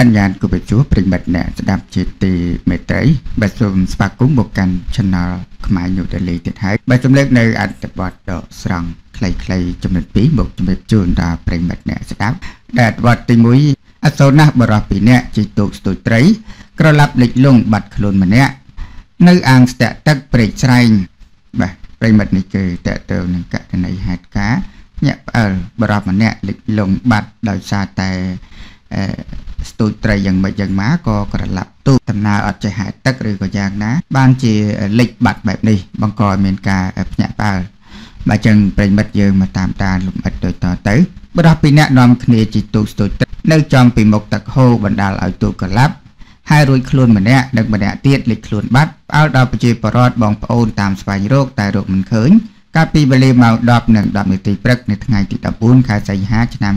ញ្ញាណគូបជួប្រិមិត្តអ្នកស្ដាប់ជាទីមេត្រីបាទសូមស្វាគមន៍មកកាន់ Channel ខ្មែរញូដេលីទៀតហើយបាទចម្លើកនៅអត្ថបទដកស្រង់ខ្លីៗចំណុច2មកជំរាបជូនដល់ប្រិមិត្តអ្នកស្ដាប់ដែលអត្ថបទទី1អសូរណាស់បរោះពីរនាក់ជិះទូកស្ទួយត្រីក្រឡាប់លិចលង់បាត់ខ្លួនម្នាក់នៅអាងស្ទាក់ទឹកព្រែកស្រែងបាទប្រិមិត្តនេះគឺតើទៅនឹងករណីហេតុការណ៍ញាក់ផ្អើលបរោះម្នាក់លិចលង់បាត់ដោយសារតែស្ទូចត្រីយ៉ាងម៉េចយ៉ាងម៉ាក៏ក្រឡាប់ទូកដំណើរអត់ចេះហែកទឹកឬក៏យ៉ាងណាបានជាលិចបាត់បែបនេះបង្កឲ្យមានការភ្ញាក់ផ្អើលបាទចឹងប្រិមិត្តយើងមកតាមដានលំអិតដូចតទៅបរោះពីរនាក់នាំគ្នាជិះទូកស្ទូចត្រីនៅចំពីមុខទឹកហូរបណ្ដាលឲ្យទូកក្រឡាប់ហើយរួចខ្លួនម្នាក់និងម្នាក់ទៀតលិចខ្លួនបាត់ផ្អើលដល់ប្រជាពលរដ្ឋបងប្អូនតាមស្វែងរកតែរកមិនឃើញកាលពីវេលាម៉ោង 10:10 នាទីព្រឹកនៅថ្ងៃទី 14 ខែសីហា ឆ្នាំ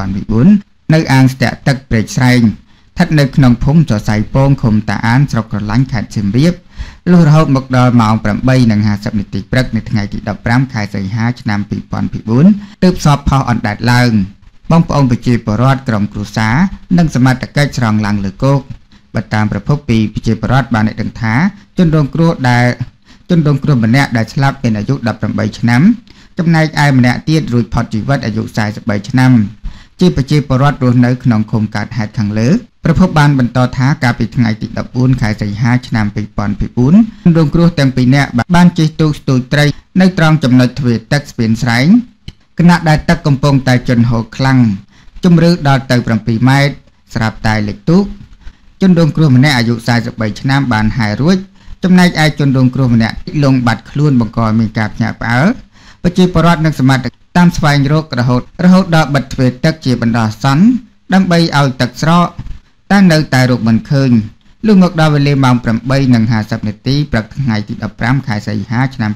2024 នៅអាងស្ទាក់ទឹកព្រែកស្រែងស្ថិតនៅក្នុងភូមិចសៃពងឃុំតាអានស្រុកក្រឡាញ់ខេត្តសៀមរាបលុះរហូតមកដល់ម៉ោង 8:50 នាទីព្រឹកនៅថ្ងៃទី 15 ខែសីហា ឆ្នាំ 2024 ទើបសពផុសអណ្ដែតឡើងបងប្អូនប្រជាពលរដ្ឋក្រុមគ្រួសារនិងសមត្ថកិច្ចស្រង់ឡើងលើគោកបើតាមប្រភពពីប្រជាពលរដ្ឋបានដឹងថាជនរងគ្រោះម្នាក់ដែលស្លាប់មានអាយុ 18 ឆ្នាំចំណែកឯម្នាក់ទៀតរួចផុតជីវិតអាយុ 43 ឆ្នាំជាប្រជាពលរដ្ឋរស់នៅក្នុងឃុំកើតហេតុខាងលើប្រភពបានបន្តថាកាលពីថ្ងៃទី 14 ខែសីហា ឆ្នាំ 2024 ជនរងគ្រោះទាំងពីរនាក់បានជិះទូកស្ទូចត្រីនៅត្រង់ចំណុចទ្វារទឹកស្ពានស្រែងខណៈដែលទឹកកំពុងតែជន់ហូរខ្លាំងជម្រៅដល់ទៅ 7 ម៉ែត្រស្រាប់តែលិចទូកជនរងគ្រោះម្នាក់អាយុ 43 ឆ្នាំបានហែរួចចំណែកឯជនរងគ្រោះម្នាក់លង់បាត់ខ្លួនបង្កឲ្យមានការភ្ញាក់ផ្អើលប្រជាពលរដ្ឋនិងសមាជិកតាមស្វែងរករហូតដល់បិទទ្វារទឹកជាបណ្ដោះអាសន្នដើម្បីឲ្យទឹកស្រកតែនៅតែរកមិនឃើញលុះមកដល់វេលាម៉ោង 8:50 នាទីព្រឹកថ្ងៃទី 15 ខែសីហា ឆ្នាំ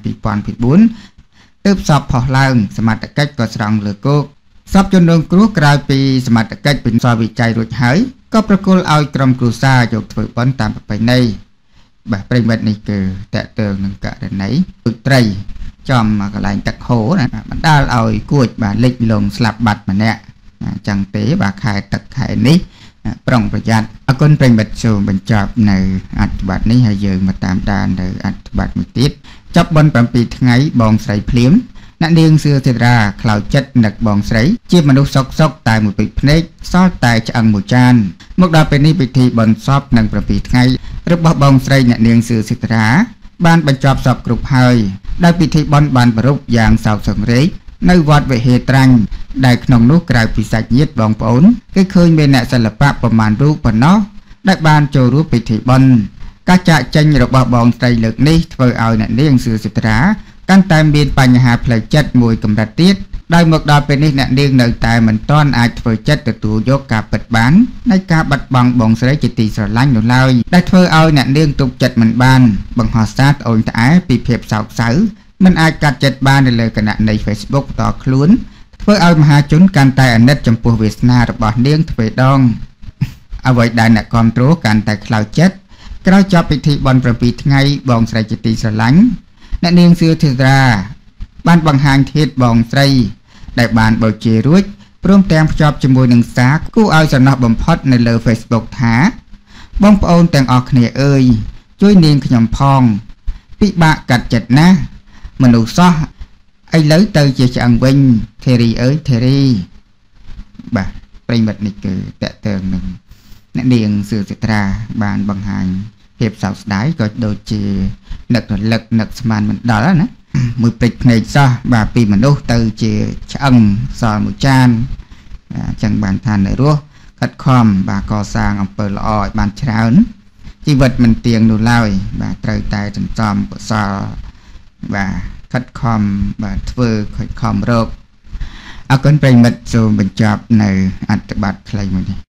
2024 ទើបសពផុសឡើងសមត្ថកិច្ចក៏ស្រង់លើគោកសពជនរងគ្រោះក្រោយពីសមត្ថកិច្ចពិនិត្យវិច័យរួចហើយក៏ប្រគល់ឲ្យក្រុមគ្រួសារយកធ្វើបុណ្យតាមប្រពៃណីបាទប្រិមិត្តនេះគឺតើតើនឹងករណីទូកត្រីចំកន្លែងទឹកហូរណាបណ្ដាលឲ្យគួចបាទលិចលង់ស្លាប់បាត់ម្នាក់អញ្ចឹងទេបាទខែទឹកខែនេះប្រុងប្រយ័ត្នអរគុណប្រិមិត្តចូលបញ្ចប់នៅអត្ថបទនេះហើយយើងមកតាមដាននៅអត្ថបទមួយទៀតចាប់បុណ្យ 7 ថ្ងៃបងស្រីភ្លាមអ្នកនាងសឿសេរាខ្លោចចិត្តនឹកបងស្រីជាមនុស្សសុកតែមួយពេកភ្នែកសល់តែឆ្អឹងមួយចានមកដល់ពេលនេះពិធីបុណ្យសពនឹង 7 ថ្ងៃរបស់បងស្រីអ្នកនាងសឿសេរាបានបញ្ចប់សពគ្រប់ហើយដោយពិធីបុណ្យបានប្រារព្ធយ៉ាងសោកសង្រេងនៅវត្តវិហេត្រាញ់ដែលក្នុងនោះក្រៅពីសាច់ញាតិបងប្អូនគេឃើញមានអ្នកសិល្បៈប្រមាណរូបប៉ុណ្ណោះដែលបានចូលរួមពិធីបុណ្យការចាក់ចេញរបស់បងស្រីលើកនេះធ្វើឲ្យអ្នកនាងសឿសេរាកាន់តែមានបញ្ហាផ្លូវចិត្តមួយកម្រិតទៀតដោយមកដល់ពេលនេះអ្នកនាងនៅតែមិនទាន់អាចធ្វើចិត្តទទួលយកការពិតបាននៃការបាត់បង់បងស្រីជាទីស្រឡាញ់នោះឡើយដែលធ្វើឲ្យអ្នកនាងទុកចិត្តមិនបានបង្ហោះសារត្អូញត្អែពីភាពសោកសៅមិនអាចកាត់ចិត្តបាននៅលើគណនី Facebook ផ្ទាល់ខ្លួនធ្វើឲ្យមហាជនកាន់តែអាណិតចំពោះវាសនារបស់នាងទ្វេដងអ្វីដែលអ្នកគាំទ្រកាន់តែខ្លោចចិត្តក្រោយចប់ពិធីបុណ្យ 7 ថ្ងៃបងស្រីជាទីស្រឡាញ់អ្នកនាងសឿសេរាបានបង្ហាញធាតុបងស្រីដែលបានបូជារួចព្រមទាំងភ្ជាប់ជាមួយនឹងសារគួរឲ្យសំណោះបំផុតនៅលើ Facebook ថាបងប្អូនទាំងអស់គ្នាអើយជួយនាងខ្ញុំផងពិបាកកាត់ចិត្តណាស់មនុស្សសោះឥឡូវទៅជាឆ្អឹងវិញធីរីអើយធីរីបាទប្រិមិត្តនេះគឺតេតើនឹងអ្នកនាងសឿសេរាបានបង្ហាញភាពសោកស្ដាយក៏ដូចជានឹករលឹកនឹកស្មានមិនដល់ណាមួយព្រិចភ្នែកសោះបាទពីមនុស្សទៅជាឆ្អឹងសល់មួយចានអញ្ចឹងបានថានៅរស់ខិតខំបាទកសាងអំពើល្អឲ្យបានច្រើនជីវិតមិនទៀងនោះឡើយបាទត្រូវតែសន្សំកុសលបាទខិតខំបាទធ្វើខិតខំរកអរគុណប្រិមិត្តសូមបញ្ចប់នៅអត្ថបទខ្លីមួយនេះ